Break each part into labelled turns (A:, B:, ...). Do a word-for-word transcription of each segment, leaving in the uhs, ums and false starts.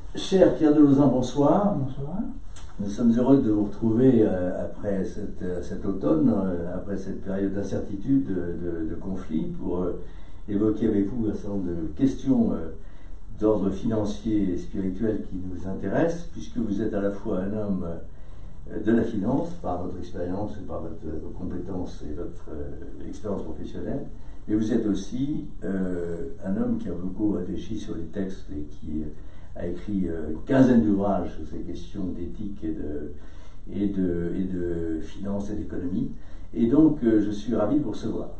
A: Cher Pierre de Lauzan, bonsoir.
B: Bonsoir.
A: Nous sommes heureux de vous retrouver euh, après cette, euh, cet automne, euh, après cette période d'incertitude, de, de, de conflit, pour euh, évoquer avec vous un certain nombre de questions euh, d'ordre financier et spirituel qui nous intéressent, puisque vous êtes à la fois un homme euh, de la finance, par votre expérience, par votre, vos compétences et votre euh, expérience professionnelle, mais vous êtes aussi euh, un homme qui a beaucoup réfléchi sur les textes et qui a écrit euh, une quinzaine d'ouvrages sur ces questions d'éthique et de, et, de, et de finance et d'économie. Et donc, euh, je suis ravi de vous recevoir.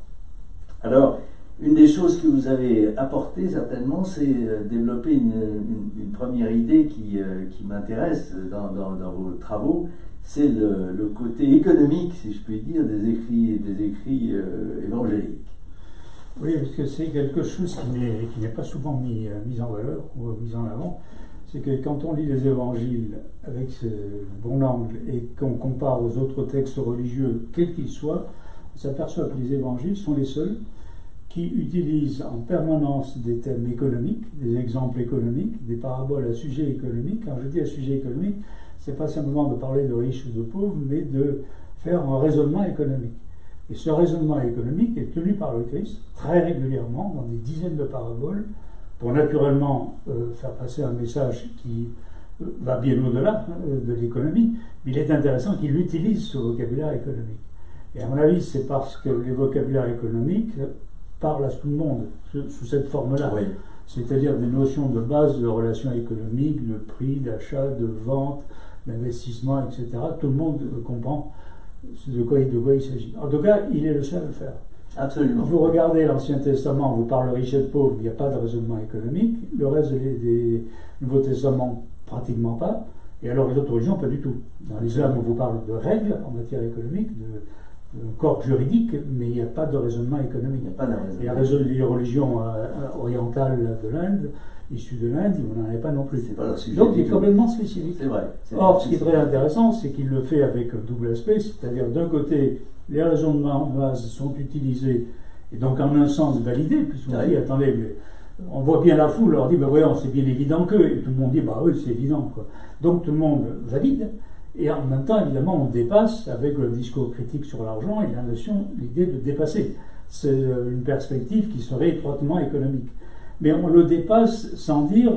A: Alors, une des choses que vous avez apportées, certainement, c'est euh, développer une, une, une première idée qui, euh, qui m'intéresse dans, dans, dans vos travaux, c'est le, le côté économique, si je puis dire, des écrits, des écrits euh, évangéliques.
B: Oui, parce que c'est quelque chose qui n'est, qui n'est pas souvent mis, euh, mis en valeur ou mis en avant. C'est que quand on lit les évangiles avec ce bon angle et qu'on compare aux autres textes religieux, quels qu'ils soient, on s'aperçoit que les évangiles sont les seuls qui utilisent en permanence des thèmes économiques, des exemples économiques, des paraboles à sujet économique. Quand je dis à sujet économique, c'est pas simplement de parler de riches ou de pauvres, mais de faire un raisonnement économique. Et ce raisonnement économique est tenu par le Christ très régulièrement dans des dizaines de paraboles pour naturellement euh, faire passer un message qui euh, va bien au-delà euh, de l'économie. Mais il est intéressant qu'il utilise ce vocabulaire économique. Et à mon avis, c'est parce que les vocabulaires économiques parlent à tout le monde sous, sous cette forme-là. Oui. C'est-à-dire des notions de base de relations économiques, de prix, d'achat, de vente, d'investissement, et cetera. Tout le monde euh, comprend de quoi, de quoi il s'agit. En tout cas, il est le seul à le faire.
A: Absolument.
B: Vous regardez l'Ancien Testament, vous parle riche et pauvre, il n'y a pas de raisonnement économique. Le reste des, des Nouveaux Testaments, pratiquement pas. Et alors les autres religions, pas du tout. Dans l'islam, on vous parle de règles en matière économique, de, de corps juridique, mais il n'y a pas de raisonnement économique. Il n'y a pas de raisonnement. Et les religions euh, orientales de l'Inde, issues de l'Inde, vous n'en avez pas non plus.
A: C'est pas leur sujet.
B: Donc il est complètement spécifique.
A: C'est vrai.
B: Or, ce qui est très intéressant, c'est qu'il le fait avec un double aspect, c'est-à-dire d'un côté, les raisonnements de base sont utilisés, et donc en un sens validés, puisqu'on oui. dit, attendez, mais on voit bien la foule, on leur dit, ben voyons, c'est bien évident que, et tout le monde dit, bah oui, c'est évident, quoi. Donc tout le monde valide, et en même temps, évidemment, on dépasse, avec le discours critique sur l'argent, et la notion, l'idée de dépasser. C'est une perspective qui serait étroitement économique. Mais on le dépasse sans dire,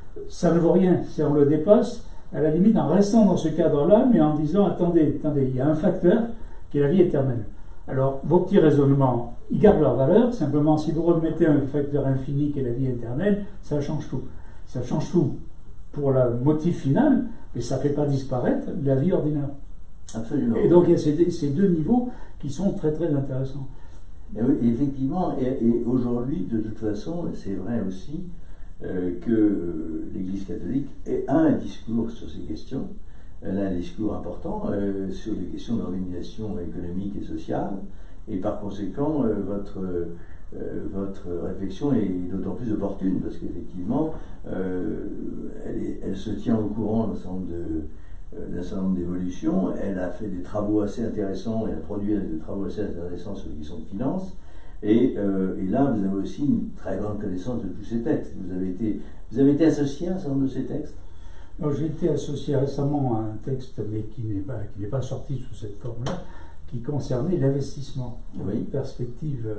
B: ça ne vaut rien, c'est on le dépasse, à la limite, en restant dans ce cadre-là, mais en disant, attendez, attendez, il y a un facteur, qui est la vie éternelle. Alors, vos petits raisonnements, ils gardent leur valeur, simplement si vous remettez un facteur infini qui est la vie éternelle, ça change tout. Ça change tout pour le motif final, mais ça ne fait pas disparaître la vie ordinaire.
A: Absolument.
B: Et donc, il y a ces, ces deux niveaux qui sont très très intéressants.
A: Et oui, effectivement, et, et aujourd'hui, de toute façon, c'est vrai aussi euh, que l'Église catholique a un discours sur ces questions. Elle a un discours important euh, sur les questions d'organisation économique et sociale, et par conséquent, euh, votre, euh, votre réflexion est d'autant plus opportune, parce qu'effectivement, euh, elle, est, elle se tient au courant d'un certain nombre de, euh, d'un certain nombre d'évolutions, elle a fait des travaux assez intéressants, elle a produit des travaux assez intéressants sur les questions de finances, et, euh, et là, vous avez aussi une très grande connaissance de tous ces textes. Vous avez été, vous avez été associé à un certain nombre de ces textes?
B: J'ai été associé récemment à un texte, mais qui n'est pas, qui n'est pas sorti sous cette forme-là, qui concernait l'investissement.
A: Oui.
B: Perspective,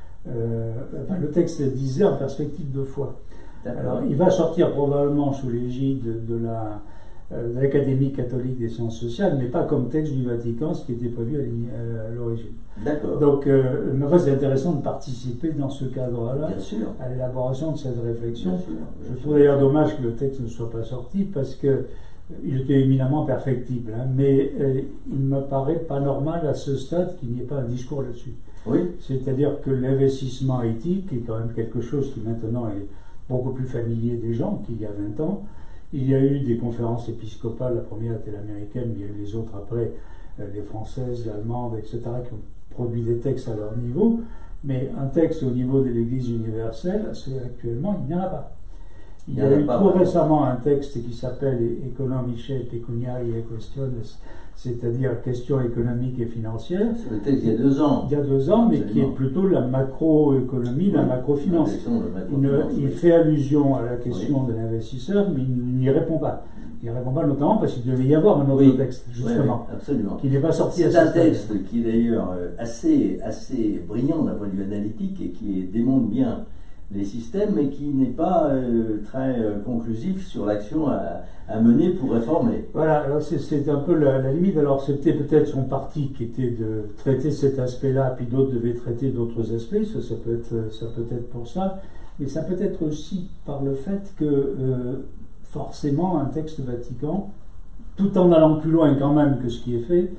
B: euh, enfin, le texte disait en perspective de foi. Alors, il va sortir probablement sous l'égide de la euh, de l'Académie catholique des sciences sociales, mais pas comme texte du Vatican, ce qui était prévu à l'origine.
A: D'accord.
B: Donc, euh, mais enfin, c'est intéressant de participer dans ce cadre-là
A: à
B: l'élaboration de cette réflexion.
A: Bien sûr, bien
B: Je
A: sûr.
B: trouve d'ailleurs dommage que le texte ne soit pas sorti, parce que il était éminemment perfectible, hein, mais euh, il me paraît pas normal à ce stade qu'il n'y ait pas un discours là-dessus.
A: Oui.
B: C'est-à-dire que l'investissement éthique est quand même quelque chose qui maintenant est beaucoup plus familier des gens qu'il y a vingt ans. Il y a eu des conférences épiscopales, la première était l'américaine, mais il y a eu les autres après, euh, les françaises, l'allemande, et cetera, qui ont produit des textes à leur niveau, mais un texte au niveau de l'Église universelle, c'est actuellement, il n'y en a pas. Il y a eu trop récemment un texte qui s'appelle Economicae Pecuniae Questiones c'est-à-dire questions économiques et financières.
A: C'est le texte il y a deux ans.
B: Il y a deux ans, mais
A: Absolument.
B: qui est plutôt la macroéconomie,
A: Oui,
B: la macrofinance.
A: la macro
B: Il, ne, il
A: oui.
B: fait allusion à la question
A: Oui.
B: de l'investisseur, mais il n'y répond pas. Il n'y répond pas notamment parce qu'il devait y avoir un autre
A: Oui.
B: texte,
A: Oui,
B: justement,
A: oui, absolument.
B: qui n'est pas sorti à
A: C'est un
B: ce stade.
A: texte qui est d'ailleurs euh, assez, assez brillant d'un point de vue analytique et qui démontre bien les systèmes, mais qui n'est pas euh, très euh, conclusif sur l'action à, à mener pour réformer.
B: Voilà, alors c'est, c'est un peu la, la limite. Alors c'était peut-être son parti qui était de traiter cet aspect-là, puis d'autres devaient traiter d'autres aspects, ça, ça, peut être, ça peut être pour ça, mais ça peut être aussi par le fait que euh, forcément un texte Vatican, tout en allant plus loin quand même que ce qui est fait,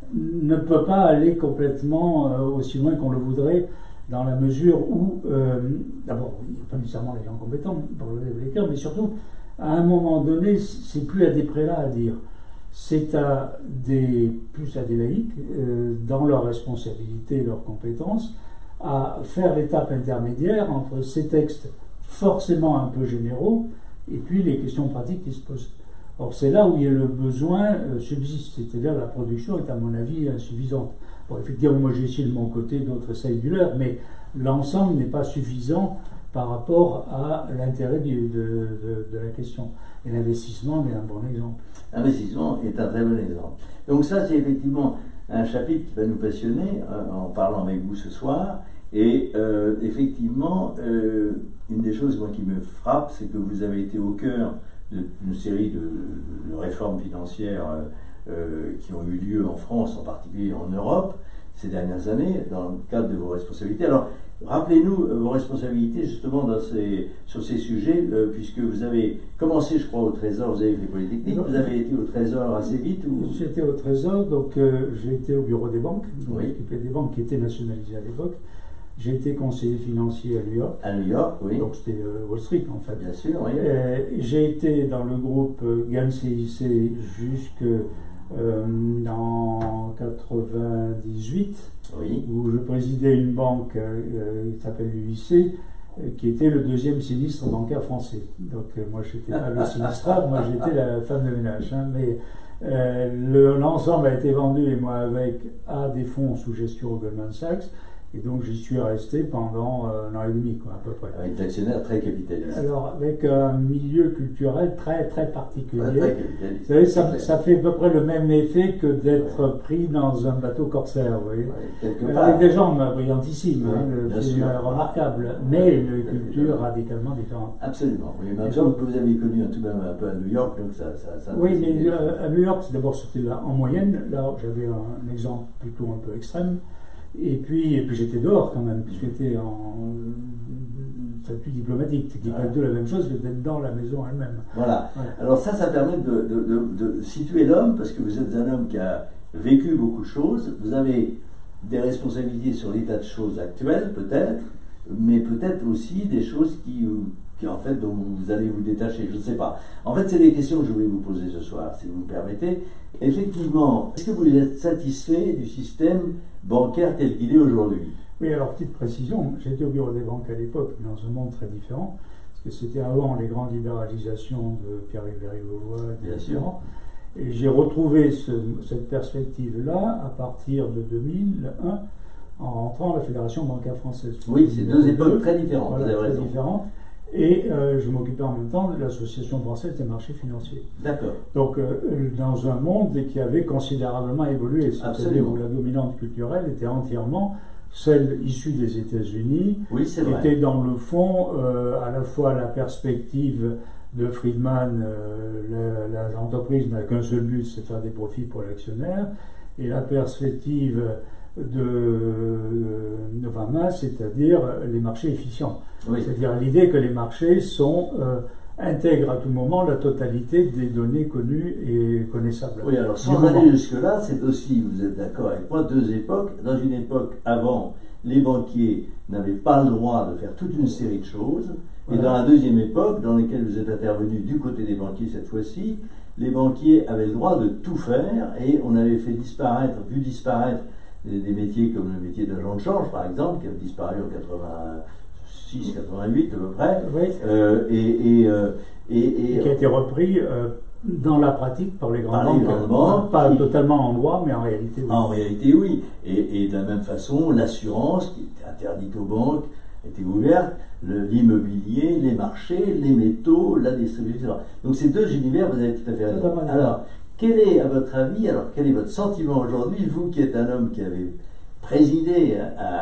B: ne peut pas aller complètement euh, aussi loin qu'on le voudrait, dans la mesure où, euh, d'abord, il n'y a pas nécessairement les gens compétents pour le cas, mais surtout, à un moment donné, c'est plus à des prélats à dire, c'est à des, plus à des laïcs, euh, dans leurs responsabilités et leurs compétences, à faire l'étape intermédiaire entre ces textes forcément un peu généraux et puis les questions pratiques qui se posent. Or, c'est là où il y a le besoin euh, subsiste, c'est-à-dire la production est à mon avis insuffisante. Bon, effectivement, moi j'ai essayé de mon côté, d'autres essayent du leur, mais l'ensemble n'est pas suffisant par rapport à l'intérêt de, de, de, de la question. Et l'investissement est un bon exemple.
A: L'investissement est un très bon exemple. Donc ça, c'est effectivement un chapitre qui va nous passionner euh, en parlant avec vous ce soir. Et euh, effectivement, euh, une des choses moi, qui me frappe, c'est que vous avez été au cœur d'une série de, de réformes financières euh, euh, qui ont eu lieu en France, en particulier en Europe, ces dernières années, dans le cadre de vos responsabilités. Alors, rappelez-nous euh, vos responsabilités justement dans ces, sur ces sujets, euh, puisque vous avez commencé, je crois, au Trésor, vous avez fait Polytechnique, vous avez été au Trésor assez vite ou...
B: J'étais au Trésor, donc euh, j'ai été au bureau des banques, donc
A: Oui.
B: occupé des banques qui étaient nationalisées à l'époque. J'ai été conseiller financier à New York.
A: À New York, oui.
B: Donc c'était euh, Wall Street en fait.
A: Bien sûr, oui.
B: Euh, j'ai été dans le groupe euh, G A M C I C jusque euh, en quatre-vingt-dix-huit,
A: Oui.
B: où je présidais une banque euh, qui s'appelle l'U I C, euh, qui était le deuxième sinistre bancaire français. Donc euh, moi je n'étais pas le sinistrable, moi j'étais la femme de ménage. Hein, mais euh, le, l'ensemble a été vendu, et moi avec, à des fonds sous gestion au Goldman Sachs. Et donc j'y suis resté pendant euh, un an et demi, quoi, à peu près.
A: Avec des actionnaires très capitalistes.
B: Alors, avec un milieu culturel très très particulier.
A: Très, très capitaliste.
B: Vous savez, ça, ça fait à peu près le même effet que d'être ouais. pris dans un bateau corsaire, vous voyez. Ouais,
A: quelque part.
B: Avec des gens brillantissimes,
A: Ouais,
B: hein, le film
A: sûr.
B: remarquable, mais une culture radicalement différente.
A: Absolument. Oui, mais donc, que vous avez connu tout de même un peu à New York, donc ça... ça, ça
B: oui, mais euh, à New York, d'abord c'était là en moyenne, là j'avais un, un exemple plutôt un peu extrême. Et puis, et puis j'étais dehors quand même, puisque j'étais en statut diplomatique, qui n'est pas du tout la même chose que d'être dans la maison elle-même.
A: Voilà.
B: Ouais.
A: Alors ça, ça permet de, de, de, de situer l'homme, parce que vous êtes un homme qui a vécu beaucoup de choses, vous avez des responsabilités sur l'état de choses actuel, peut-être, mais peut-être aussi des choses qui, qui, en fait, dont vous allez vous détacher, je ne sais pas. En fait, c'est des questions que je voulais vous poser ce soir, si vous me permettez. Effectivement, est-ce que vous êtes satisfait du système bancaire tel qu'il est aujourd'hui?
B: Oui, alors petite précision, j'étais au bureau des banques à l'époque, dans un monde très différent, parce que c'était avant les grandes libéralisations de Pierre-Yves Léry-Vauvois,
A: bien sûr.
B: Et j'ai retrouvé ce, cette perspective-là à partir de deux mille un, en rentrant à la Fédération bancaire française.
A: Oui, c'est deux époques très différentes,
B: voilà,
A: vous avez
B: très
A: raison.
B: différentes. Et euh, je m'occupais en même temps de l'Association française des marchés financiers.
A: D'accord.
B: Donc, euh, dans un monde qui avait considérablement évolué, c'est-à-dire où la dominante culturelle était entièrement celle issue des États-Unis,
A: oui, c'est
B: qui
A: vrai.
B: était dans le fond euh, à la fois la perspective de Friedman, euh, la, la, l'entreprise n'a qu'un seul but, c'est de faire des profits pour l'actionnaire, et la perspective de Obama, c'est-à-dire les marchés efficients. Oui. C'est-à-dire l'idée que les marchés sont, euh, intègrent à tout moment la totalité des données connues et connaissables.
A: Oui, alors sans aller jusque-là, c'est aussi, vous êtes d'accord avec moi, deux époques. Dans une époque avant, les banquiers n'avaient pas le droit de faire toute une série de choses. Et voilà. Dans la deuxième époque, dans laquelle vous êtes intervenu du côté des banquiers cette fois-ci, les banquiers avaient le droit de tout faire et on avait fait disparaître, vu disparaître des métiers comme le métier d'agent de change, par exemple, qui a disparu en quatre-vingt-six quatre-vingt-huit à peu près,
B: oui.
A: euh, et, et, euh, et, et,
B: et qui a été repris euh, dans la pratique par les grandes
A: Par les
B: banques.
A: grandes banques,
B: Pas
A: qui-
B: totalement en droit, mais en réalité, oui.
A: En réalité, oui. Et, et de la même façon, l'assurance, qui était interdite aux banques, était ouverte, le- l'immobilier, les marchés, les métaux, la distribution, et cetera. Donc ces deux univers, vous avez tout à fait raison.
B: Totalement.
A: Alors, quel est, à votre avis, alors quel est votre sentiment aujourd'hui, vous qui êtes un homme qui avez présidé à, à-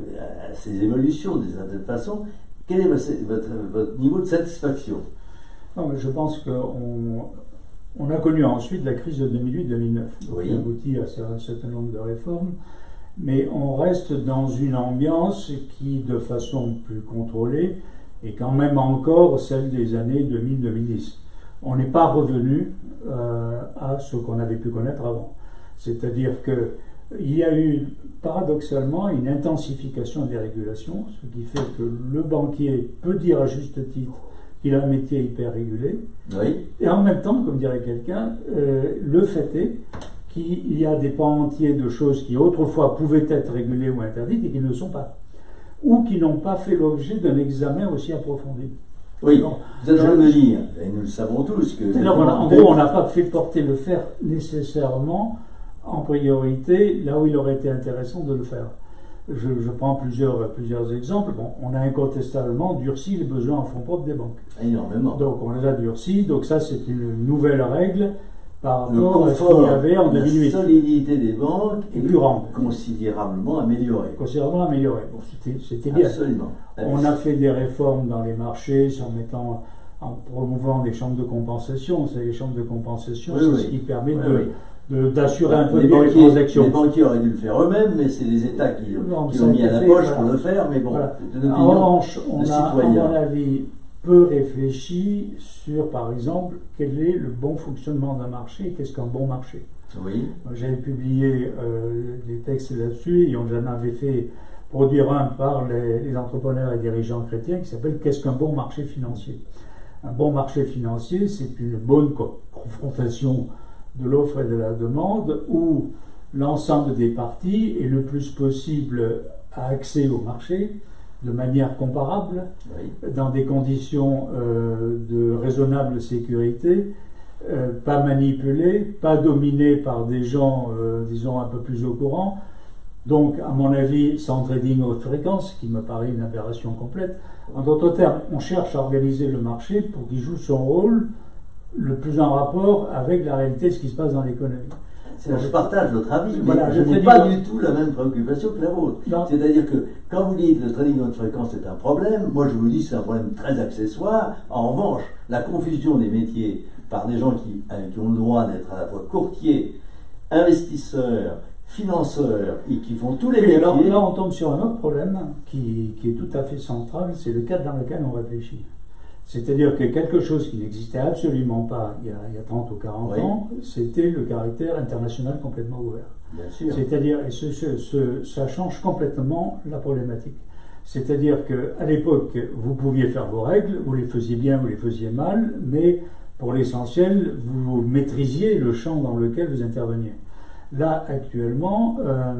A: à ces évolutions d'une certaine façon, quel est votre, votre- votre niveau de satisfaction?
B: Non, mais je pense qu'on on a connu ensuite la crise de deux mille huit deux mille neuf,
A: Oui.
B: qui aboutit à un certain nombre de réformes, mais on reste dans une ambiance qui, de façon plus contrôlée, est quand même encore celle des années deux mille deux mille dix. On n'est pas revenu euh, à ce qu'on avait pu connaître avant. C'est-à-dire qu'il y a eu paradoxalement une intensification des régulations, ce qui fait que le banquier peut dire à juste titre qu'il a un métier hyper régulé,
A: Oui.
B: et en même temps, comme dirait quelqu'un, euh, le fait est qu'il y a des pans entiers de choses qui autrefois pouvaient être régulées ou interdites et qui ne le sont pas, ou qui n'ont pas fait l'objet d'un examen aussi approfondi.
A: Oui,
B: Non,
A: vous êtes en train de
B: je-
A: me dire, et nous le savons tous, que...
B: Alors, on a- en gros, on n'a pas fait porter le fer nécessairement en priorité là où il aurait été intéressant de le faire. Je, je prends plusieurs, plusieurs exemples. Bon, on a incontestablement durci les besoins en fonds propres des banques.
A: Énormément.
B: Donc on les a durcis, donc ça c'est une nouvelle règle par
A: Le
B: rapport à ce qu'il y
A: confort,
B: avait en
A: la
B: deux mille huit.
A: solidité des banques est
B: Plus grande.
A: considérablement améliorée.
B: Considérablement amélioré. Bon, c'était, c'était bien.
A: Absolument.
B: On a fait des réformes dans les marchés en mettant, en promouvant des chambres de compensation. C'est les chambres de compensation,
A: Oui,
B: c'est
A: oui.
B: ce qui permet
A: Oui,
B: de,
A: oui.
B: de- d'assurer un peu
A: les,
B: mieux les
A: banquiers,
B: transactions.
A: les banquiers auraient dû le faire eux-mêmes, mais c'est les États qui,
B: Non,
A: qui
B: ça
A: ont
B: a
A: mis
B: été
A: à la
B: fait,
A: poche
B: voilà.
A: pour le faire, mais bon,
B: Voilà.
A: c'est une
B: En
A: opinion
B: revanche, on
A: de
B: a, à
A: citoyen.
B: mon avis, peu réfléchi sur, par exemple, quel est le bon fonctionnement d'un marché et qu'est-ce qu'un bon marché.
A: Oui,
B: J'avais publié euh, des textes là-dessus et on en avait fait produire un par les, les entrepreneurs et dirigeants chrétiens qui s'appelle « Qu'est-ce qu'un bon marché financier ?» Un bon marché financier, c'est une bonne co- confrontation de l'offre et de la demande où l'ensemble des parties est le plus possible à accès au marché de manière comparable,
A: oui.
B: dans des conditions euh, de raisonnable sécurité, euh, pas manipulées, pas dominées par des gens, euh, disons, un peu plus au courant. Donc, à mon avis, sans trading haute fréquence, qui me paraît une aberration complète. En d'autres termes, on cherche à organiser le marché pour qu'il joue son rôle le plus en rapport avec la réalité de ce qui se passe dans l'économie.
A: C'est- Je partage votre avis, mais
B: Voilà,
A: je
B: le
A: n'ai
B: trading
A: pas
B: haute-
A: du tout la même préoccupation que la vôtre.
B: Non.
A: C'est-à-dire que quand vous dites que le trading haute fréquence est un problème, moi je vous dis que c'est un problème très accessoire. En revanche, la confusion des métiers par des gens qui, euh, qui ont le droit d'être à la fois courtiers, investisseurs, financeurs et qui font tous les
B: Et
A: métiers.
B: alors là, on tombe sur un autre problème qui, qui est tout à fait central, c'est le cadre dans lequel on réfléchit. C'est-à-dire que quelque chose qui n'existait absolument pas il y a, il y a trente ou quarante
A: Oui.
B: ans, c'était le caractère international complètement ouvert.
A: Bien sûr.
B: C'est-à-dire, et ce, ce- ce- ça change complètement la problématique. C'est-à-dire qu'à l'époque, vous pouviez faire vos règles, vous les faisiez bien, vous les faisiez mal, mais pour l'essentiel, vous maîtrisiez le champ dans lequel vous interveniez. Là, actuellement, euh,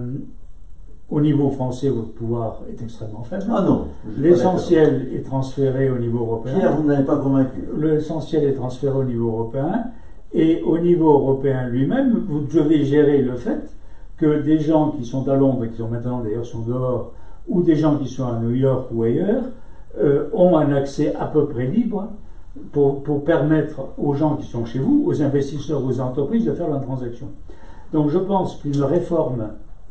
B: au niveau français, votre pouvoir est extrêmement faible.
A: Ah non. je suis pas
B: L'essentiel est transféré au niveau
A: d'accord.
B: européen.
A: Pierre, vous ne m'avez pas convaincu.
B: L'essentiel est transféré au niveau européen. Et au niveau européen lui-même, vous devez gérer le fait que des gens qui sont à Londres et qui sont maintenant d'ailleurs sont dehors, ou des gens qui sont à New York ou ailleurs, euh, ont un accès à peu près libre pour, pour permettre aux gens qui sont chez vous, aux investisseurs, aux entreprises, de faire leurs transactions. Donc je pense qu'une réforme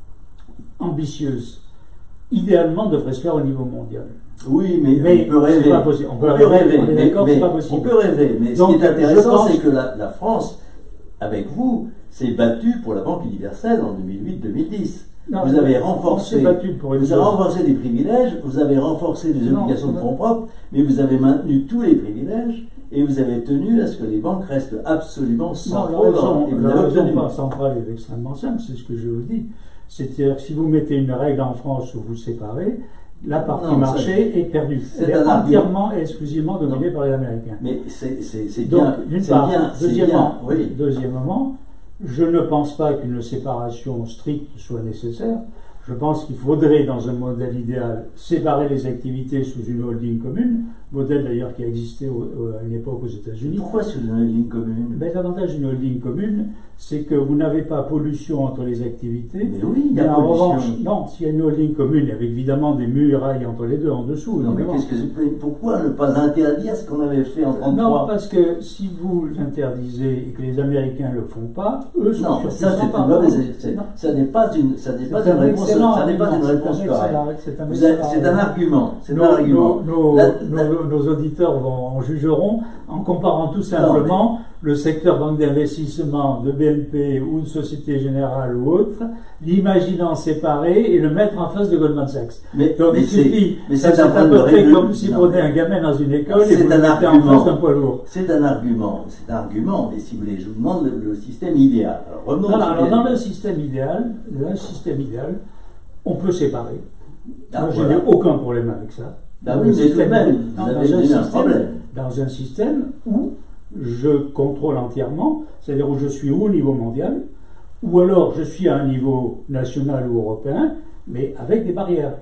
B: ambitieuse, idéalement, devrait se faire au niveau mondial.
A: Oui, mais,
B: Mais
A: on peut
B: c'est
A: rêver.
B: pas possible. On peut
A: On
B: rêver,
A: peut rêver,
B: on est
A: mais-
B: d'accord,
A: mais
B: c'est pas possible.
A: on peut rêver. Mais
B: Donc,
A: ce qui est
B: je
A: intéressant,
B: pense-
A: c'est que la, la France, avec vous, s'est battue pour la Banque universelle en deux mille huit deux mille dix.
B: Non,
A: Vous avez
B: on
A: renforcé,
B: s'est battu pour une
A: vous avez
B: chose.
A: renforcé des privilèges, vous avez renforcé les
B: Non,
A: obligations de
B: non.
A: fonds propres, mais vous avez maintenu tous les privilèges et vous avez tenu à ce que les banques restent absolument
B: Non,
A: sans
B: la
A: trop
B: raison,
A: et vous
B: la
A: l'avez
B: raison
A: obtenu.
B: pas centrale est extrêmement simple, c'est ce que je vous dis. C'est-à-dire que si vous mettez une règle en France où vous séparez, la partie
A: Non,
B: marché est perdue.
A: c'est
B: Elle est
A: un argument.
B: entièrement et exclusivement dominée
A: Non.
B: par les Américains.
A: Mais c'est c'est- c'est
B: Donc,
A: bien,
B: d'une
A: c'est
B: part.
A: bien, c'est
B: Deuxièmement,
A: bien, oui.
B: deuxièmement, je ne pense pas qu'une séparation stricte soit nécessaire. Je pense qu'il faudrait, dans un modèle idéal, séparer les activités sous une holding commune, modèle d'ailleurs qui a existé au, au, à une époque aux États-Unis.
A: Pourquoi sous une holding commune?
B: Ben, l'avantage d'une holding commune, c'est que vous n'avez pas pollution entre les activités.
A: Mais oui, il y a
B: mais en
A: pollution.
B: revanche, non, s'il y a une holding commune, avec évidemment des murailles entre les deux en dessous.
A: Non, mais qu'est-ce que c'est? Pourquoi ne pas interdire ce qu'on avait fait en trente-trois?
B: Non, parce que si vous l'interdisez et que les Américains ne le font pas, eux sont
A: non, ça c'est une mauvaise. Ça n'est pas une, ça n'est pas une réponse. Ça n'est pas une réponse correcte. C'est un argument. C'est un argument.
B: Nos, la, la, nos, nos auditeurs vont, en jugeront en comparant tout simplement non, mais... le secteur banque d'investissement de B N P ou de Société Générale ou autre, l'imaginant séparé et le mettre en face de Goldman Sachs.
A: Mais,
B: donc
A: mais
B: il suffit,
A: mais
B: c'est à peu près comme si vous prenez un gamin dans une école et vous le mettez en face d'un poids lourd.
A: C'est un argument, c'est un argument, mais si vous voulez, je vous demande le, le système idéal. Alors, revenons
B: non, non, alors dans le système idéal, dans le système idéal, on peut séparer.
A: Ah,
B: Moi,
A: voilà.
B: je n'ai aucun problème avec ça.
A: Ah oui, mais tout de même, vous
B: dans,
A: avez
B: dans un,
A: un
B: système,
A: problème.
B: Dans un système où je contrôle entièrement, c'est-à-dire où je suis au niveau mondial, ou alors je suis à un niveau national ou européen, mais avec des barrières.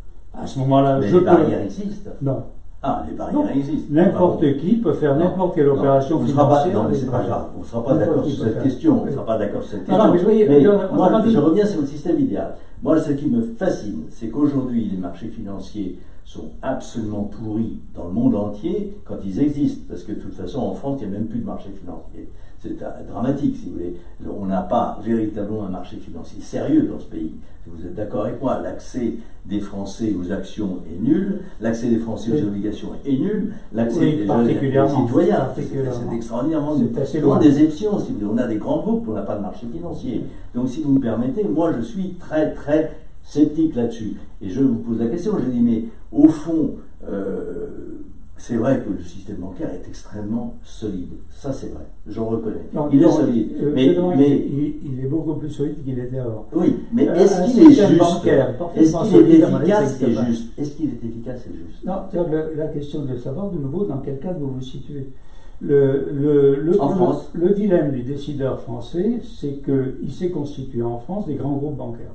B: À ce moment-là,
A: mais
B: je
A: les
B: peux...
A: barrières existent.
B: Non.
A: Ah, les barrières non. existent.
B: N'importe ah, bon. qui peut faire n'importe quelle opération
A: non,
B: financière.
A: Pas, non, mais c'est pas grave. On ne sera pas d'accord sur cette question. On ne sera pas d'accord sur cette question.
B: Non, mais je, voyais,
A: mais
B: je,
A: moi, je reviens sur le système idéal. Moi, ce qui me fascine, c'est qu'aujourd'hui, les marchés financiers sont absolument pourris dans le monde entier quand ils existent. Parce que de toute façon, en France, il n'y a même plus de marché financier. C'est dramatique, si vous voulez. On n'a pas véritablement un marché financier sérieux dans ce pays. Vous êtes d'accord avec moi? L'accès des Français aux actions est nul, l'accès des Français aux obligations est nul, l'accès
B: oui,
A: des jeunes citoyens, c'est extraordinairement nul.
B: C'est
A: On a des exceptions, si vous voulez. On a des grands groupes, on n'a pas de marché financier. Donc, si vous me permettez, moi, je suis très, très sceptique là-dessus. Et je vous pose la question, je dis, mais au fond, euh, c'est vrai que le système bancaire est extrêmement solide. Ça, c'est vrai. J'en reconnais.
B: Non,
A: il
B: non,
A: est solide.
B: Euh,
A: mais,
B: non,
A: mais
B: il, il est beaucoup plus solide qu'il était avant.
A: Oui, mais
B: euh,
A: est-ce qu'il est juste
B: bancaire,
A: Est-ce qu'il est efficace et juste Est-ce qu'il est efficace et juste
B: Non, la, la question de savoir de nouveau dans quel cadre vous vous situez. Le, le, le,
A: en
B: le,
A: France.
B: le dilemme du décideur français, c'est qu'il s'est constitué en France des grands groupes bancaires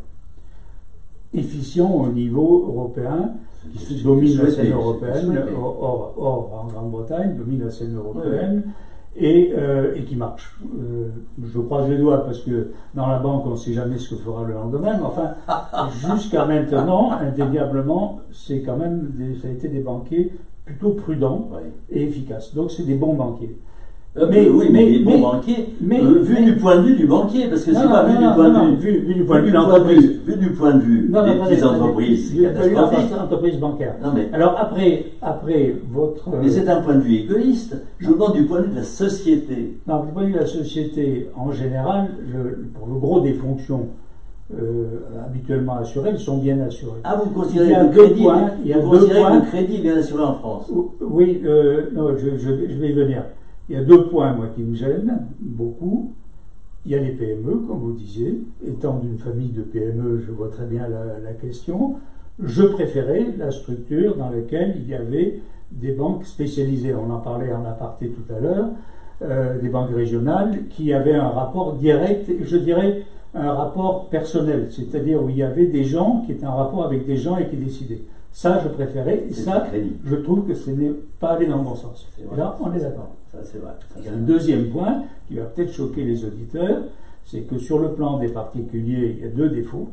B: efficients au niveau européen, qui domine la scène européenne, or, or en Grande-Bretagne, domine la scène européenne, oui. et, euh, et qui marche. Euh, je croise les doigts parce que dans la banque, on ne sait jamais ce que fera le lendemain, mais enfin, jusqu'à maintenant, indéniablement, c'est quand même des, ça a été des banquiers plutôt prudents oui. et efficaces. Donc, c'est des bons banquiers.
A: Euh, mais, oui, mais, mais les bons mais, banquiers, mais, euh, vu mais, du point de vue du banquier, parce que c'est pas vu, non, du non, vu, vu, vu du point de vue de l'entreprise. Vu du point de vue non, des non, petites entreprises, c'est catastrophique.
B: Entreprise bancaire.
A: Non, mais,
B: alors après, après votre.
A: Mais c'est un point de vue égoïste. Je vous demande du point de vue de la société.
B: Non, du point de vue de la société, en général, je, pour le gros des fonctions euh, habituellement assurées, elles sont bien assurées.
A: Ah, vous considérez que le crédit, points, il y a vous considérez que le crédit est bien assuré en France?
B: Oui, euh, non, je, je, je vais y venir. Il y a deux points, moi, qui me gênent beaucoup. Il y a les P M E, comme vous disiez. Étant d'une famille de P M E, je vois très bien la, la question. Je préférais la structure dans laquelle il y avait des banques spécialisées. On en parlait en aparté tout à l'heure, euh, des banques régionales qui avaient un rapport direct, je dirais un rapport personnel, c'est-à-dire où il y avait des gens qui étaient en rapport avec des gens et qui décidaient. Ça, je préférais, et ça, je trouve que ce n'est pas allé dans le bon sens. Et là, on est d'accord.
A: Ça, c'est vrai. Ça,
B: il y a un deuxième point qui va peut-être choquer les auditeurs, c'est que sur le plan des particuliers, il y a deux défauts.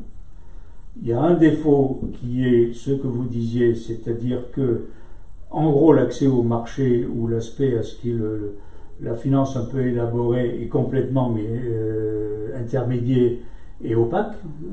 B: Il y a un défaut qui est ce que vous disiez, c'est-à-dire que, en gros, l'accès au marché ou l'aspect à ce qui est le, le, la finance un peu élaborée est complètement mais, euh, intermédiaire et opaque,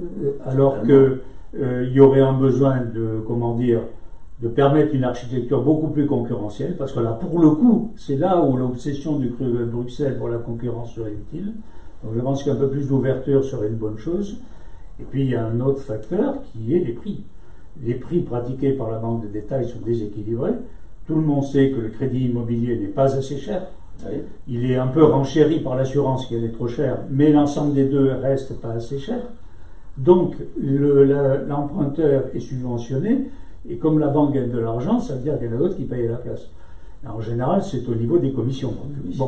B: alors que euh, il y aurait un besoin de, comment dire, de permettre une architecture beaucoup plus concurrentielle, parce que là, pour le coup, c'est là où l'obsession du Bruxelles pour la concurrence serait utile. Donc je pense qu'un peu plus d'ouverture serait une bonne chose. Et puis il y a un autre facteur qui est les prix. Les prix pratiqués par la banque de détail sont déséquilibrés. Tout le monde sait que le crédit immobilier n'est pas assez cher. Oui. Il est un peu renchéri par l'assurance qui est trop cher, mais l'ensemble des deux reste pas assez cher. Donc le, la, l'emprunteur est subventionné, et comme la banque gagne de l'argent, ça veut dire qu'il y en a d'autres qui payent la place. En général, c'est au niveau des commissions. Bon.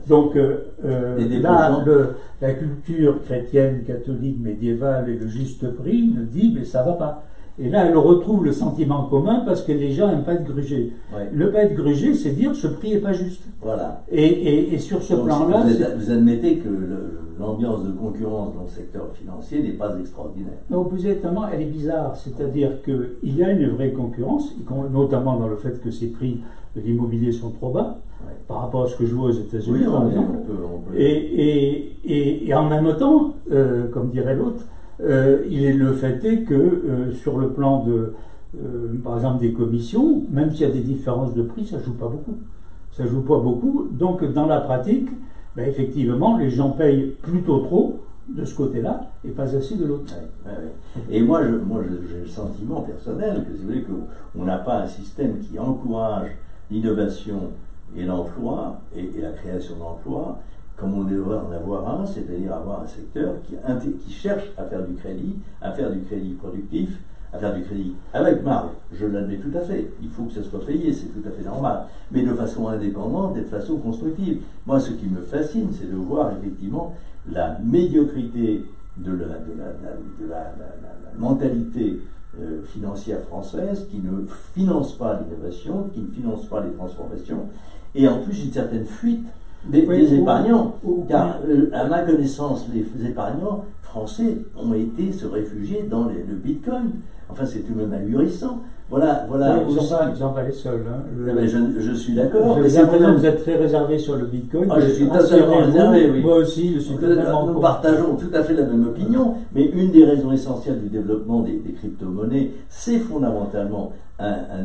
B: Donc euh, euh, là, le, la culture chrétienne, catholique, médiévale et le juste prix nous dit mais ça va pas. Et là, elle retrouve le sentiment commun parce que les gens n'aiment pas être grugés. Ouais. Le pas être grugé, c'est dire ce prix n'est pas juste.
A: Voilà.
B: Et, et, et sur ce plan-là...
A: Vous, vous admettez que l'ambiance de concurrence dans le secteur financier n'est pas extraordinaire.
B: Non, plus exactement, elle est bizarre. C'est-à-dire qu'il y a une vraie concurrence, notamment dans le fait que ces prix de l'immobilier sont trop bas, ouais, par rapport à ce que je vois aux États-Unis,
A: oui,
B: par
A: on
B: exemple.
A: Peut, on peut.
B: Et, et, et, et en même temps, euh, comme dirait l'autre, Euh, il est le fait est que euh, sur le plan de, euh, par exemple des commissions, même s'il y a des différences de prix, ça joue pas beaucoup. Ça joue pas beaucoup. Donc dans la pratique, ben, effectivement, les gens payent plutôt trop de ce côté-là et pas assez de l'autre.
A: Ouais, ouais, ouais. Et moi, je, moi, j'ai le sentiment personnel que, si vous voulez, qu'on n'a pas un système qui encourage l'innovation et l'emploi et, et la création d'emplois, comme on devrait en avoir un, c'est-à-dire avoir un secteur qui, qui cherche à faire du crédit, à faire du crédit productif, à faire du crédit avec marge. Je l'admets tout à fait. Il faut que ça soit payé, c'est tout à fait normal. Mais de façon indépendante et de façon constructive. Moi, ce qui me fascine, c'est de voir effectivement la médiocrité de la, de la, de la, la, la, la mentalité euh, financière française qui ne finance pas l'innovation, qui ne finance pas les transformations, et en plus une certaine fuite Des, oui, des épargnants, ou, ou, car euh, à ma connaissance, les épargnants français ont été se réfugier dans les, le Bitcoin. Enfin, c'est tout de même ahurissant. Voilà, voilà.
B: Oui, ils ne sont pas les seuls. Hein.
A: Le, je, je suis d'accord.
B: J'ai l'impression que vous êtes très réservé sur le Bitcoin.
A: Ah, je suis totalement réservé, oui.
B: Moi aussi, je suis totalement.
A: Nous partageons tout à fait la même opinion, mais une des raisons essentielles du développement des, des crypto-monnaies, c'est fondamentalement un, un,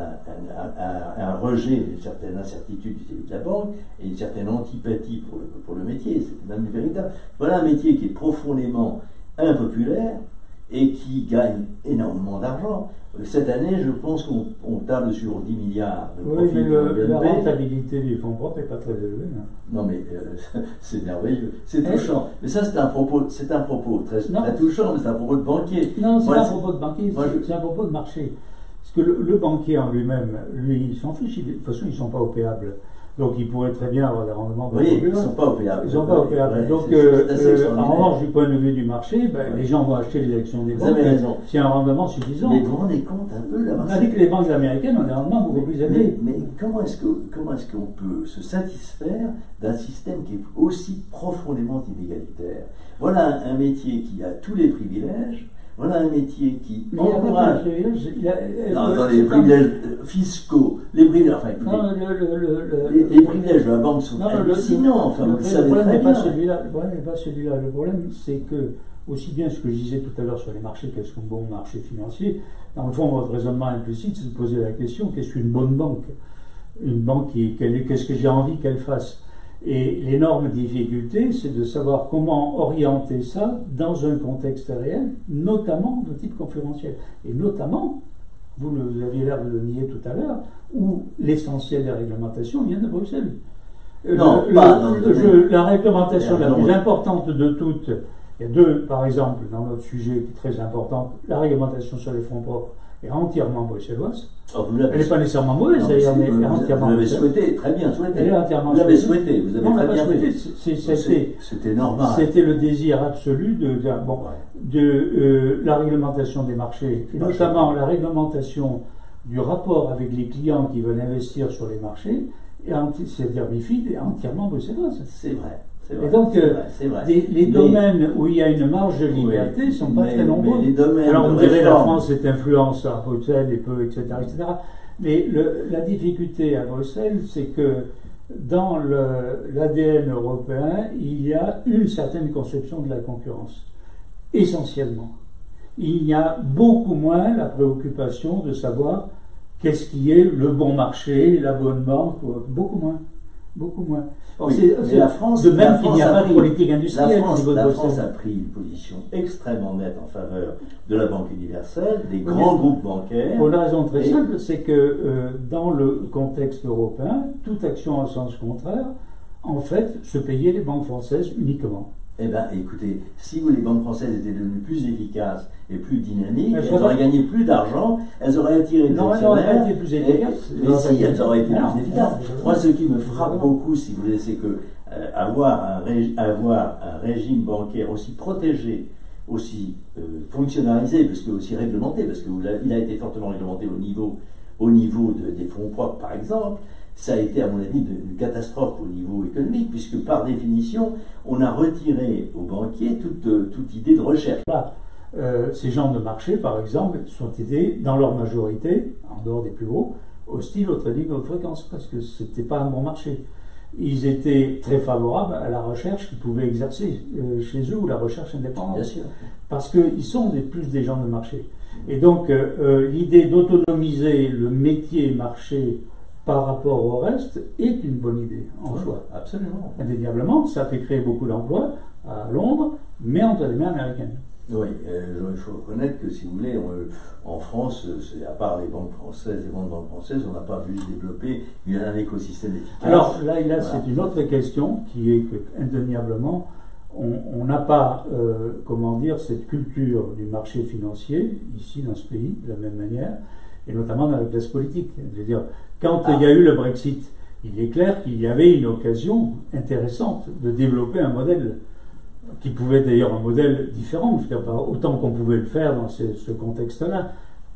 A: un, un, un rejet d'une certaine incertitude vis-à-vis de la banque et une certaine antipathie pour le, pour le métier. C'est même véritable. Voilà un métier qui est profondément impopulaire et qui gagne énormément d'argent. Cette année, je pense qu'on on table sur dix milliards de profits.
B: Oui, mais le, la rentabilité du fonds propre n'est pas très élevée. Hein.
A: Non, mais euh, c'est merveilleux, c'est touchant. Mais ça, c'est un propos, c'est un propos très, très touchant, mais c'est un propos de banquier.
B: Non, c'est pas un propos de banquier, c'est je... un propos de marché. Parce que le, le banquier en lui-même, lui, il s'en fiche. De toute façon, ils ne sont pas opéables. Donc, ils pourraient très bien avoir des rendements.
A: Oui, ils ne sont pas opérables.
B: Ils ne sont pas opérables. Ouais, donc, euh, euh, en revanche, du point de vue du marché, ben, ouais, les gens vont acheter les actions des
A: vous
B: banques.
A: Vous avez raison.
B: S'il y a un rendement suffisant.
A: Mais vous vous rendez compte un peu là.
B: On a dit que les banques américaines ont des rendements beaucoup plus élevés.
A: Mais, mais comment est-ce que, comment est-ce qu'on peut se satisfaire d'un système qui est aussi profondément inégalitaire? Voilà un métier qui a tous les privilèges. Voilà un métier qui
B: mais
A: encourage.
B: Il y a pas de privilèges.
A: Non, attendez, les privilèges fiscaux, les privilèges, enfin,
B: non,
A: les,
B: le, le, le,
A: les, les privilèges de la banque sont hallucinants. Enfin,
B: le,
A: vous le savez
B: problème
A: très
B: n'est
A: bien.
B: pas celui-là. Le problème n'est pas celui-là. Le problème, c'est que, aussi bien ce que je disais tout à l'heure sur les marchés, qu'est-ce qu'un bon marché financier, dans le fond, votre raisonnement implicite, c'est de poser la question, qu'est-ce qu'une bonne banque? Une banque, qui, qu'est-ce que j'ai envie qu'elle fasse? Et l'énorme difficulté, c'est de savoir comment orienter ça dans un contexte réel, notamment de type concurrentiel. Et notamment, vous, le, vous aviez l'air de le nier tout à l'heure, où l'essentiel des réglementations vient de Bruxelles.
A: Non,
B: le,
A: pas,
B: le,
A: non,
B: le, je, la réglementation la plus
A: non,
B: importante de toutes, il y a deux, par exemple, dans notre sujet qui est très important, la réglementation sur les fonds propres est entièrement bruxelloise.
A: Oh,
B: elle n'est pas nécessairement mauvaise d'ailleurs, mais elle est entièrement
A: Vous l'avez souhaité, très bien souhaité.
B: Elle est entièrement
A: vous l'avez souhaité, vous avez
B: non,
A: très
B: pas
A: bien
B: souhaité.
A: C'était, c'était normal.
B: C'était le désir absolu de, de, bon, ouais. de euh, la réglementation des marchés, et notamment la réglementation du rapport avec les clients qui veulent investir sur les marchés, c'est-à-dire MiFID, est entièrement bruxelloise.
A: C'est vrai.
B: Et donc,
A: c'est vrai, c'est vrai.
B: Des, les
A: mais,
B: domaines où il y a une marge de liberté ne oui, sont pas
A: mais,
B: très nombreux.
A: Les domaines
B: Alors, on dirait
A: réforme.
B: La France est influence à Bruxelles et peu, et cetera, et cetera. Mais le, la difficulté à Bruxelles, c'est que dans l'A D N européen, il y a une certaine conception de la concurrence, essentiellement. Il y a beaucoup moins la préoccupation de savoir qu'est-ce qui est le bon marché, la bonne banque, beaucoup moins. Beaucoup moins. Or,
A: oui,
B: c'est, c'est
A: la France,
B: de même qu'il n'y a pas
A: pris,
B: de politique industrielle.
A: La France,
B: au niveau
A: la
B: de
A: France a pris une position extrêmement nette en faveur de la Banque universelle, des grands
B: oui,
A: groupes bancaires.
B: Pour une raison très et... simple, c'est que euh, dans le contexte européen, toute action en sens contraire, en fait, se payait les banques françaises uniquement.
A: Eh bien, écoutez, si vous, les banques françaises étaient devenues plus efficaces et plus dynamiques, elles, elles auraient pas... gagné plus d'argent, elles auraient attiré des
B: non, elles n'auraient pas été plus efficaces.
A: Et, mais si, elles auraient été non, plus efficaces. Non, Moi, ce qui me frappe beaucoup, si vous voulez, c'est que euh, avoir, un rég, avoir un régime bancaire aussi protégé, aussi euh, fonctionnalisé, parce que aussi réglementé, parce qu'il a, a été fortement réglementé au niveau, au niveau de, des fonds propres, par exemple, ça a été, à mon avis, une catastrophe au niveau économique, puisque par définition, on a retiré aux banquiers toute, toute idée de recherche.
B: Là, euh, ces gens de marché, par exemple, sont été, dans leur majorité, en dehors des plus gros, hostiles au trading haute fréquence, parce que ce n'était pas un bon marché. Ils étaient très favorables à la recherche qu'ils pouvaient exercer euh, chez eux, ou la recherche indépendante.
A: Bien sûr.
B: Parce qu'ils sont des, plus des gens de marché. Et donc, euh, euh, l'idée d'autonomiser le métier marché par rapport au reste est une bonne idée en
A: oui,
B: soi.
A: Absolument.
B: Indéniablement, ça fait créer beaucoup d'emplois à Londres, mais entre les mains américaines.
A: Oui, euh, il faut reconnaître que si vous voulez, on, en France, à part les banques françaises, les grandes banques françaises, on n'a pas vu se développer un écosystème efficace. Alors
B: là, là voilà. C'est une autre question qui est que, indéniablement, on n'a pas, euh, comment dire, cette culture du marché financier, ici dans ce pays, de la même manière, et notamment dans la classe politique. Je veux dire, quand ah. il y a eu le Brexit, il est clair qu'il y avait une occasion intéressante de développer un modèle qui pouvait être d'ailleurs un modèle différent, je veux dire, autant qu'on pouvait le faire dans ce, ce contexte-là.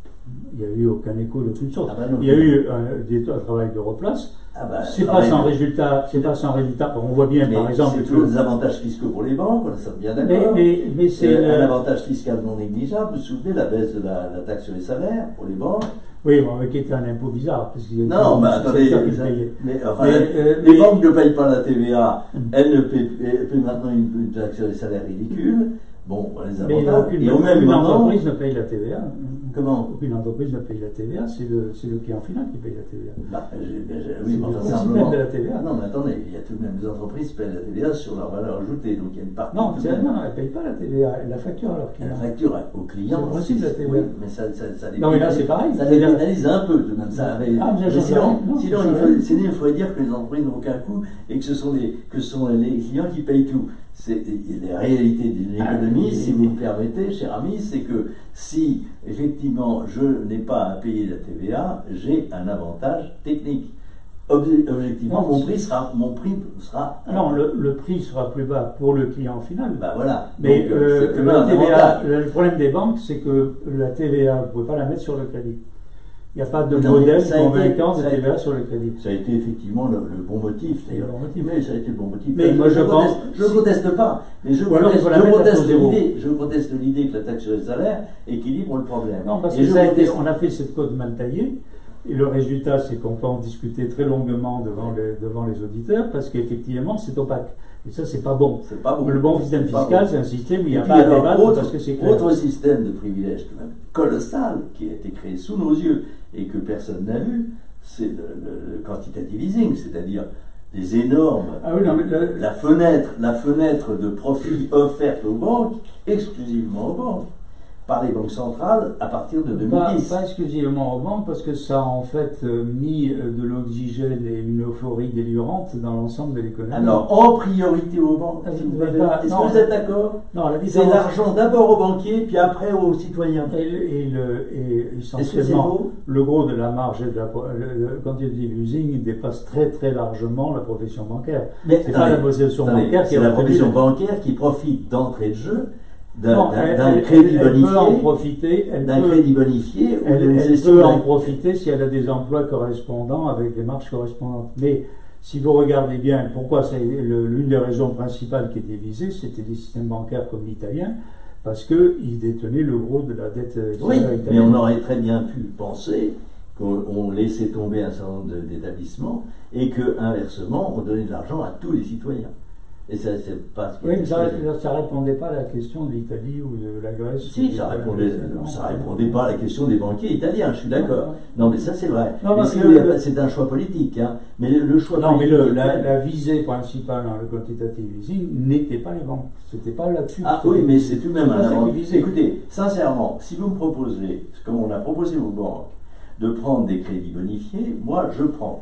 B: Il n'y a eu aucun écho de toute sorte. Ah bah non, il y a eu un, un travail de replace. Ah bah, c'est pas sans résultat. C'est pas sans résultat. On voit bien, par exemple,
A: c'est toujours des avantages fiscaux pour les banques. On est bien d'accord.
B: Mais, mais, mais c'est
A: euh, un
B: le...
A: avantage fiscal non négligeable. Vous vous souvenez la baisse de la, la taxe sur les salaires pour les banques.
B: Oui, bon, mais qui était un impôt bizarre. Parce qu'il y a
A: non, mais attendez, ça, mais, enfin, mais, euh, les mais, banques ne payent pas la T V A, hum. elles ne paient, elles paient maintenant une, une taxe sur les salaires ridicule. Bon, on les avantages.
B: Mais aucune,
A: et au même
B: aucune
A: moment,
B: entreprise ne paye la T V A.
A: Comment?
B: Aucune entreprise ne paye la T V A, c'est le, le client final qui paye la T V A.
A: Bah, j'ai, j'ai, oui, mais enfin, simplement.
B: De la T V A.
A: Non, mais attendez, il y a tout de même des entreprises qui payent la T V A sur leur valeur ajoutée, donc il y a une partie.
B: Non, c'est, non, elles ne payent pas la T V A, elles la facturent à leur client.
A: La facture aux clients.
B: C'est le principe de la T V A.
A: Oui, mais ça, ça, ça les
B: non, mais là, c'est pareil.
A: Ça les pénalise un peu, tout de même. Ça avait,
B: ah, mais
A: sinon,
B: non,
A: sinon, il faut, sinon, il faudrait dire que les entreprises n'ont aucun coût et que ce sont les, que ce sont les clients qui payent tout. C'est la réalité d'une économie, ah, si vous me permettez, cher ami, c'est que si effectivement je n'ai pas à payer la T V A, j'ai un avantage technique. Ob- objectivement, non, mon prix sera, mon prix sera.
B: Non, le, le prix sera plus bas pour le client final.
A: Bah voilà.
B: Mais donc, euh, la T V A, le problème des banques, c'est que la T V A, vous ne pouvez pas la mettre sur le crédit. Il n'y a pas de non, modèle convaincant de T V A sur le crédit.
A: Ça a été effectivement le, le bon motif, d'ailleurs. Bon motif. Mais ça a été le bon motif.
B: Mais moi, je, je pense.
A: Je ne proteste pas. Mais je proteste, je proteste l'idée. Je proteste l'idée que la taxe sur les salaires équilibre le problème.
B: Non, parce que ça a été, on a fait cette cote mal taillée. Et le résultat, c'est qu'on peut en discuter très longuement devant les, devant les auditeurs, parce qu'effectivement, c'est opaque. Et ça, c'est pas bon.
A: C'est pas bon.
B: Le bon système fiscal, c'est un système où il n'y a pas à débattre parce que c'est clair.
A: Autre système de privilège quand même colossal qui a été créé sous nos yeux et que personne n'a vu, c'est le, le, le quantitative easing, c'est-à-dire des énormes.
B: Ah oui, non, mais le...
A: la fenêtre, la fenêtre de profit offerte aux banques, exclusivement aux banques, par les banques centrales à partir de deux mille dix.
B: Pas, pas exclusivement aux banques, parce que ça a en fait euh, mis euh, de l'oxygène et une euphorie délirante dans l'ensemble de l'économie.
A: Alors, en priorité aux banques, si vous avez, pas, est-ce non, que vous êtes d'accord?
B: Non, la
A: c'est l'argent d'abord aux banquiers, puis après aux citoyens.
B: Et, et, le, et essentiellement, le gros de la marge et de la, le, le quantitative easing dépasse très très largement la profession bancaire.
A: Mais
B: c'est pas la profession bancaire qui
A: est la profession bancaire qui profite d'entrée de jeu d'un
B: crédit
A: bonifié,
B: elle peut en profiter, elle
A: d'un
B: peut,
A: crédit bonifié,
B: elle, elle, elle peut en profiter si elle a des emplois correspondants avec des marges correspondantes. Mais si vous regardez bien, pourquoi c'est l'une des raisons principales qui était visée, c'était des systèmes bancaires comme l'italien, parce qu'ils détenaient le gros de la dette
A: oui, italienne. Mais on aurait très bien pu penser qu'on laissait tomber un certain nombre d'établissements et que inversement on donnait de l'argent à tous les citoyens. Et ça, c'est pas ce
B: oui, mais ça ne répondait pas à la question de l'Italie ou de la Grèce.
A: Si, ça répondait, ça répondait pas à la question des banquiers italiens, je suis d'accord. Non, mais ça, c'est vrai. C'est un choix politique. Hein. Mais le, le choix
B: non,
A: politique.
B: Non, mais le, la, la visée principale dans le quantitative easing n'était pas les banques. C'était pas là-dessus.
A: Ah oui, mais c'est tout de même un avantage. Écoutez, sincèrement, si vous me proposez, comme on a proposé aux banques, de prendre des crédits bonifiés, moi, je prends.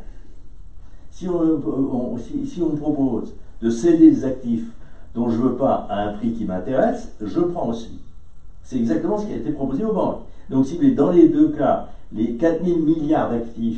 A: Si on, on, si, si on me propose de céder des actifs dont je ne veux pas à un prix qui m'intéresse, je prends aussi. C'est exactement ce qui a été proposé aux banques. Donc, si vous voulez, dans les deux cas, les quatre mille milliards d'actifs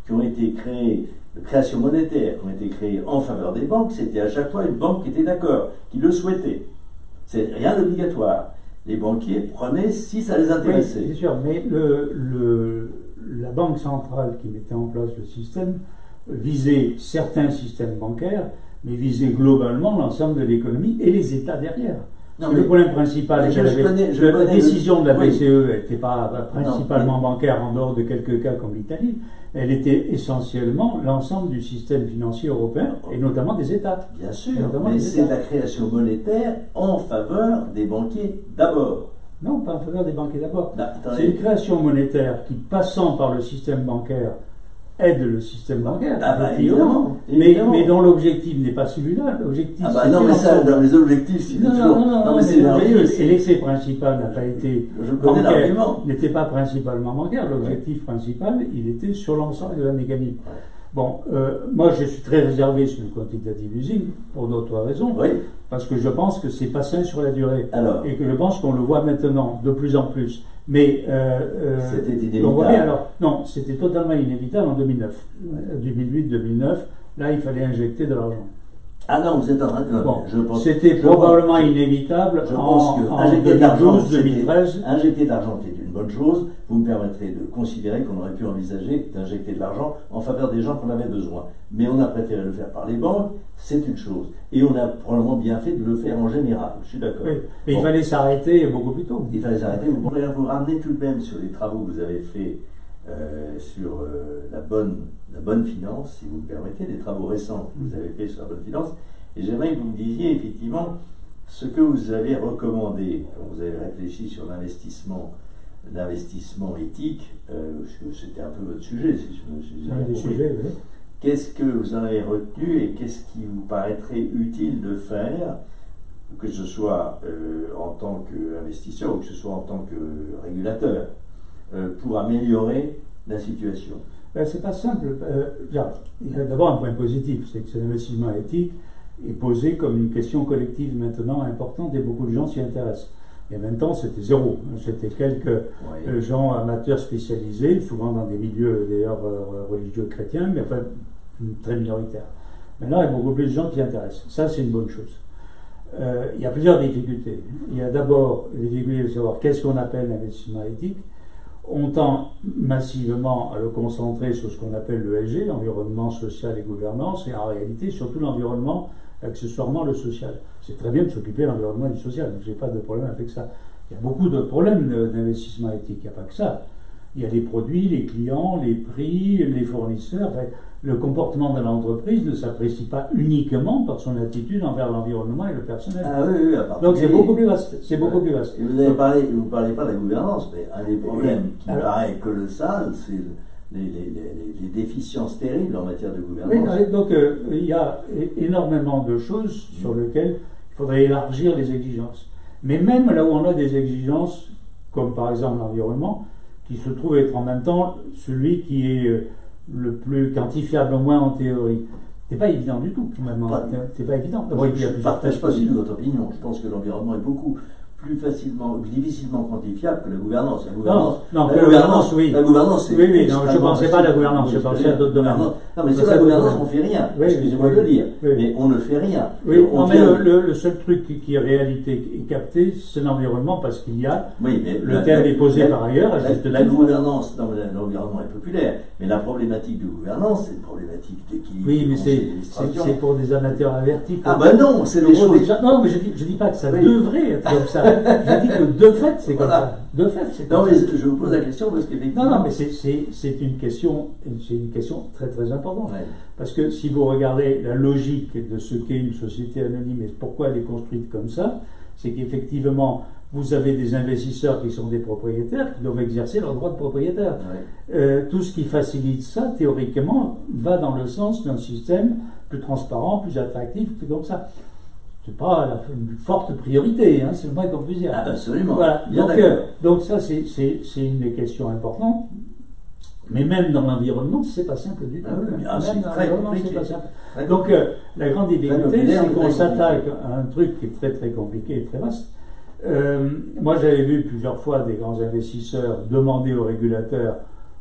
A: qui ont été créées, de création monétaire, qui ont été créées en faveur des banques, c'était à chaque fois une banque qui était d'accord, qui le souhaitait. C'est rien d'obligatoire. Les banquiers prenaient si ça les intéressait.
B: Oui, c'est sûr, mais le, le, la banque centrale qui mettait en place le système visait certains systèmes bancaires, mais visait globalement l'ensemble de l'économie et les États derrière. Non, le problème principal, c'est que la décision de la B C E n'était pas principalement non, mais... bancaire en dehors de quelques cas comme l'Italie, elle était essentiellement l'ensemble du système financier européen et notamment des États.
A: Bien sûr, mais c'est la création monétaire en faveur des banquiers d'abord.
B: Non, pas en faveur des banquiers d'abord. C'est une création monétaire qui, passant par le système bancaire, aide le système bancaire,
A: ah bah, évidemment,
B: mais, évidemment. mais dont l'objectif n'est pas celui-là. L'objectif,
A: ah bah non, mais ça, dans les objectifs, c'est
B: non,
A: toujours...
B: non, non, non,
A: non, mais, mais
B: c'est merveilleux. Et l'effet principal n'a pas été
A: je connais
B: bancaire, n'était pas principalement bancaire. L'objectif ouais. principal, il était sur l'ensemble de la mécanique. Ouais. Bon, euh, moi, je suis très réservé sur le quantitative easing pour d'autres raisons,
A: oui.
B: parce que je pense que c'est pas sain sur la durée,
A: alors,
B: et que je pense qu'on le voit maintenant de plus en plus. Mais euh, euh,
A: c'était inévitable.
B: On voit bien, alors, non, c'était totalement inévitable en deux mille neuf, deux mille huit deux mille neuf. Là, il fallait injecter de l'argent.
A: Ah non, vous êtes en train de...
B: Bon,
A: je pense,
B: c'était
A: je
B: probablement
A: pense,
B: inévitable
A: je
B: en,
A: pense que
B: en
A: injecter
B: deux mille douze deux mille treize.
A: Injecter de l'argent est une bonne chose. Vous me permettrez de considérer qu'on aurait pu envisager d'injecter de l'argent en faveur des gens qu'on avait besoin. Mais on a préféré le faire par les banques, c'est une chose. Et on a probablement bien fait de le faire en général, je suis d'accord.
B: Oui, mais bon. Il fallait s'arrêter beaucoup plus tôt.
A: Il fallait s'arrêter. Vous pourrez vous ramener tout de même sur les travaux que vous avez faits euh, sur euh, la, bonne, la bonne finance, si vous me permettez, des travaux récents que vous avez faits sur la bonne finance. Et j'aimerais que vous me disiez effectivement ce que vous avez recommandé quand vous avez réfléchi sur l'investissement, l'investissement éthique, euh, c'était un peu votre sujet, si je me suis
B: un des sujets, oui.
A: Qu'est-ce que vous en avez retenu et qu'est-ce qui vous paraîtrait utile de faire, que ce soit euh, en tant qu'investisseur ou que ce soit en tant que régulateur, euh, pour améliorer la situation?
B: Ben, c'est pas simple. Euh, il y a d'abord un point positif, c'est que cet investissement éthique est posé comme une question collective maintenant importante et beaucoup de gens s'y intéressent. Il y a vingt ans, c'était zéro. C'était quelques oui. gens amateurs spécialisés, souvent dans des milieux d'ailleurs religieux chrétiens, mais enfin très minoritaires. Maintenant, il y a beaucoup plus de gens qui s'y intéressent. Ça, c'est une bonne chose. Euh, il y a plusieurs difficultés. Il y a d'abord les difficultés de savoir qu'est-ce qu'on appelle l'investissement éthique. On tend massivement à le concentrer sur ce qu'on appelle le S G, l'environnement social et gouvernance, et en réalité, surtout l'environnement, accessoirement le social. C'est très bien de s'occuper de l'environnement et du social, je n'ai pas de problème avec ça. Il y a beaucoup de problèmes d'investissement éthique, il n'y a pas que ça. Il y a les produits, les clients, les prix, les fournisseurs. Enfin, le comportement de l'entreprise ne s'apprécie pas uniquement par son attitude envers l'environnement et le personnel.
A: Ah oui, oui,
B: donc c'est beaucoup plus vaste. C'est beaucoup plus vaste.
A: Et vous avez parlé, vous ne parlez pas de la gouvernance, mais un des problèmes qui alors, paraît colossal, c'est les, les, les, les déficiences terribles en matière de gouvernance.
B: Oui, donc euh, il y a énormément de choses sur lesquelles il faudrait élargir les exigences. Mais même là où on a des exigences, comme par exemple l'environnement, qui se trouve être en même temps celui qui est euh, le plus quantifiable au moins en théorie. C'est pas évident du tout, finalement. C'est pas évident.
A: Moi, je ne partage pas du tout votre opinion. Je pense que l'environnement est beaucoup plus facilement, difficilement quantifiable que la gouvernance. La gouvernance,
B: non, non,
A: la,
B: la
A: gouvernance,
B: gouvernance, oui.
A: La gouvernance, c'est...
B: Oui, oui, non, je ne pensais pas à la gouvernance, je pensais à d'autres domaines.
A: Non, mais sur la gouvernance, on ne fait rien. Oui, excusez-moi oui, de le dire. Oui. Mais on ne fait rien.
B: Oui, non, mais le, le, le seul truc qui, qui est réalité est capté, c'est l'environnement, parce qu'il y a... Oui, mais le la, thème la, est posé la, par ailleurs. À
A: la,
B: juste
A: la gouvernance, dans l'environnement est populaire, mais la problématique de gouvernance, c'est une problématique d'équilibre.
B: Oui, mais c'est pour des amateurs avertis.
A: Ah ben non, c'est des choses...
B: Non, mais je ne dis pas que ça devrait être comme ça. Je dis que de fait, c'est comme ça. De fait, c'est comme
A: non,
B: ça.
A: Non, mais je vous pose la question parce qu'effectivement...
B: Non, non, mais c'est une question, c'est une question très très importante.
A: Ouais.
B: Parce que si vous regardez la logique de ce qu'est une société anonyme et pourquoi elle est construite comme ça, c'est qu'effectivement, vous avez des investisseurs qui sont des propriétaires qui doivent exercer leur droit de propriétaire.
A: Ouais.
B: Euh, tout ce qui facilite ça, théoriquement, va dans le sens d'un système plus transparent, plus attractif, tout comme ça. C'est pas la, une forte priorité, hein, c'est le moins qu'on puisse dire.
A: Ah, absolument.
B: Voilà. Donc, euh, donc ça, c'est une question importante. Mais même dans l'environnement, c'est pas simple du tout.
A: Ah oui,
B: même
A: c'est
B: dans
A: très
B: l'environnement,
A: compliqué.
B: c'est pas simple.
A: Très
B: donc euh, la grande difficulté, c'est qu'on s'attaque
A: compliqué.
B: à un truc qui est très très compliqué et très vaste. Euh, moi, j'avais vu plusieurs fois des grands investisseurs demander aux régulateurs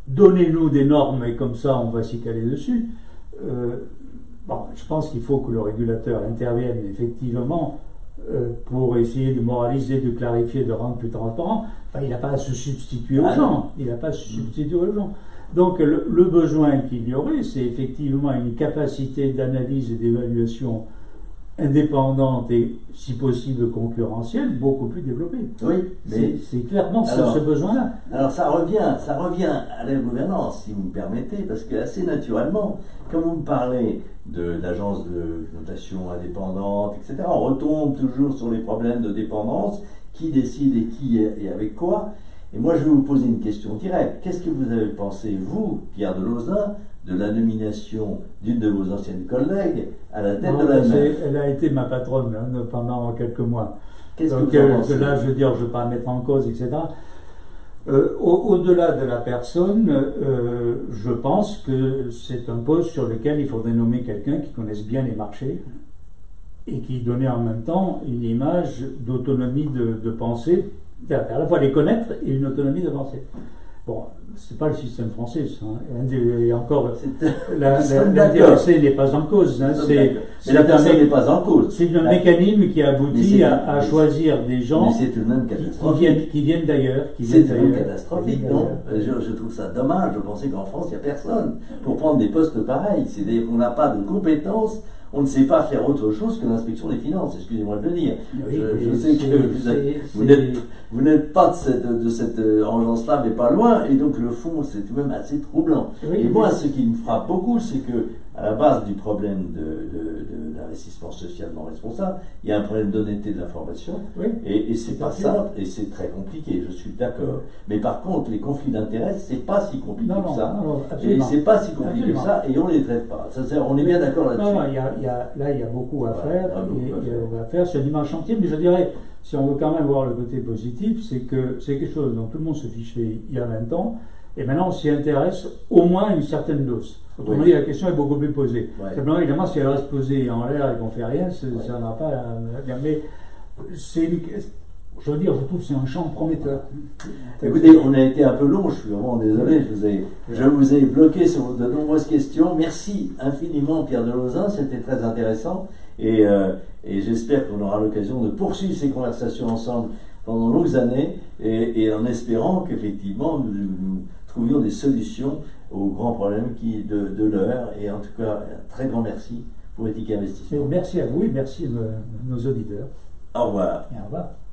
B: donnez-nous des normes et comme ça on va s'y caler dessus. Euh, bon, je pense qu'il faut que le régulateur intervienne effectivement euh, pour essayer de moraliser, de clarifier, de rendre plus transparent. Enfin, il n'a pas à se substituer aux gens. Il n'a pas à se substituer aux gens. Donc le, le besoin qu'il y aurait, c'est effectivement une capacité d'analyse et d'évaluation indépendante et, si possible, concurrentielle, beaucoup plus développée.
A: Oui, mais
B: c'est clairement
A: alors,
B: ce, ce besoin-là.
A: Alors ça revient, ça revient à la gouvernance, si vous me permettez, parce que assez naturellement, quand vous me parlez d'agences de, de notation indépendantes, et cetera, on retombe toujours sur les problèmes de dépendance, qui décide et qui est, et avec quoi. Et moi, je vais vous poser une question directe. Qu'est-ce que vous avez pensé, vous, Pierre Delozin, de la nomination d'une de vos anciennes collègues à la tête
B: non,
A: de la M F?
B: Elle a été ma patronne hein, pendant quelques mois.
A: Qu'est-ce que
B: Donc,
A: vous en
B: euh,
A: pensez?
B: là, je veux dire, je ne veux pas mettre en cause, et cetera. Euh, Au-delà de la personne, euh, je pense que c'est un poste sur lequel il faudrait nommer quelqu'un qui connaisse bien les marchés et qui donnait en même temps une image d'autonomie de, de pensée, à la fois les connaître et une autonomie de pensée. Bon, c'est pas le système français, ça. Hein. Et encore, l'intéressé n'est pas en cause. Hein.
A: Mais la personne n'est pas en cause.
B: C'est un mécanisme qui aboutit à, à choisir des gens
A: mais c'est tout de même
B: qui,
A: catastrophique.
B: qui viennent, qui viennent d'ailleurs.
A: C'est tout de même catastrophique, non? je, je trouve ça dommage. Je pensais qu'en France, il n'y a personne pour prendre des postes pareils. C'est-à-dire qu'on n'a pas de compétences. On ne sait pas faire autre chose que l'inspection des finances, excusez-moi de le dire.
B: Oui,
A: je, je sais que vous n'êtes pas de cette, de cette engeance-là, mais pas loin, et donc le fond, c'est tout de même assez troublant. Oui, et moi, ce qui me frappe beaucoup, c'est que, à la base du problème de, de, de l'investissement socialement responsable, il y a un problème d'honnêteté de l'information, oui, et, et c'est pas simple, et c'est très compliqué, je suis d'accord. Mais par contre, les conflits d'intérêts, c'est pas si compliqué
B: non,
A: que
B: non,
A: ça.
B: Non,
A: et c'est pas si compliqué absolument. que ça, et on les traite pas. Ça, on est bien d'accord là-dessus.
B: Non, non, il y a, il y a, là, il y a beaucoup à ouais, faire, et, à faire. à faire sur l'immense chantier, mais je dirais, si on veut quand même voir le côté positif, c'est que c'est quelque chose dont tout le monde se fichait il y a vingt ans, et maintenant on s'y intéresse au moins à une certaine dose. Autrement dit, oui. La question est beaucoup plus posée. Ouais. Simplement, évidemment, si elle reste posée en l'air et qu'on ne fait rien, ça ouais. n'a pas à... Mais c'est... Je veux dire, je trouve que c'est un champ prometteur.
A: Écoutez, on a été un peu long, je suis vraiment désolé, je vous ai, je vous ai bloqué sur de nombreuses questions. Merci infiniment Pierre Delozin, c'était très intéressant. Et, euh, et j'espère qu'on aura l'occasion de poursuivre ces conversations ensemble pendant de longues années, et, et en espérant qu'effectivement nous, nous trouvions des solutions aux grands problèmes qui, de, de l'heure. Et en tout cas, un très grand merci pour Éthique Investissement.
B: Merci à vous et merci à nos auditeurs.
A: Au revoir.
B: Et au revoir.